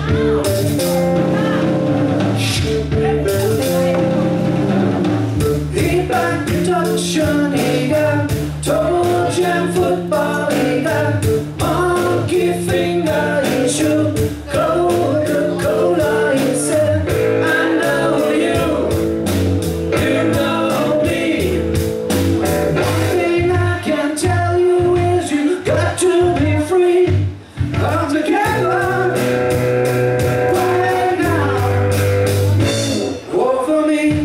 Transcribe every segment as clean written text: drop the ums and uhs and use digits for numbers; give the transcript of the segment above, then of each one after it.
He got production, he got Total Jam football, he got monkey finger, he shoot Coca-Cola, he said, I know you, you know me. One thing I can tell you is you got to be free. Come together right now, war for me.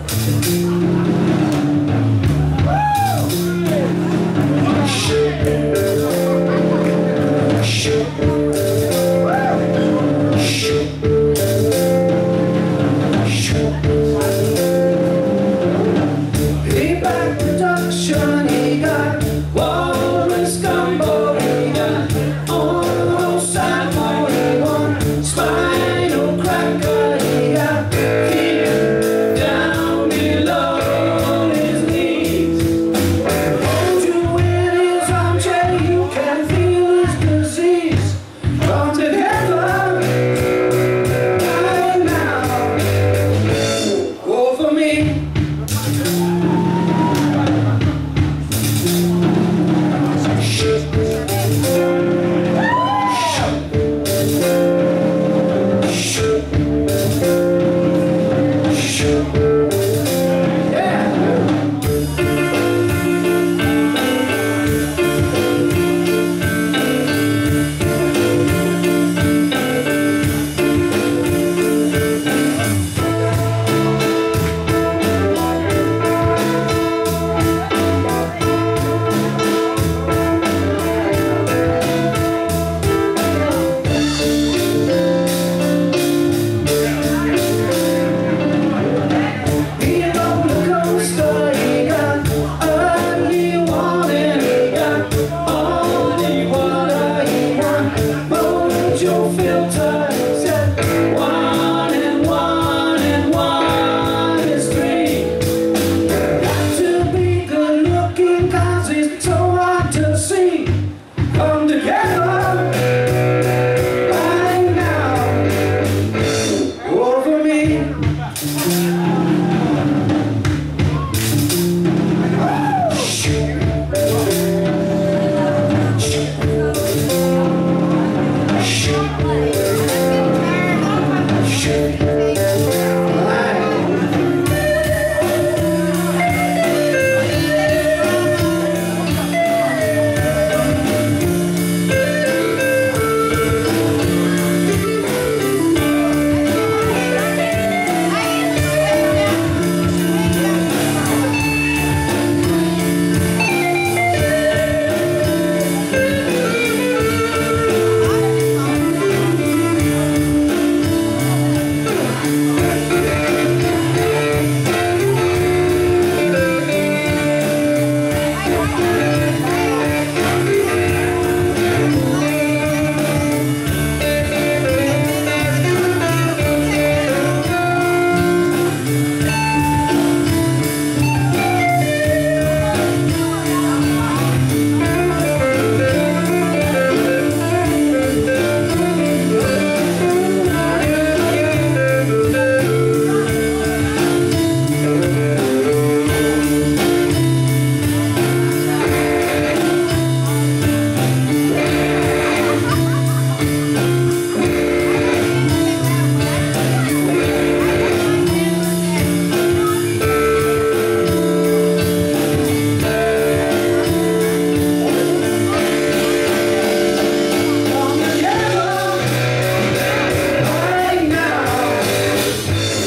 He back production, he got Walrus Gumbo, he got almost side 41, Spinal Cracker, he got feet down below his knees. Hold you in his armchair, you can feel his disease. Come together right now, go for me.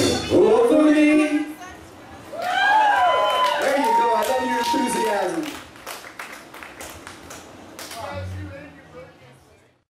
Enthusiasm.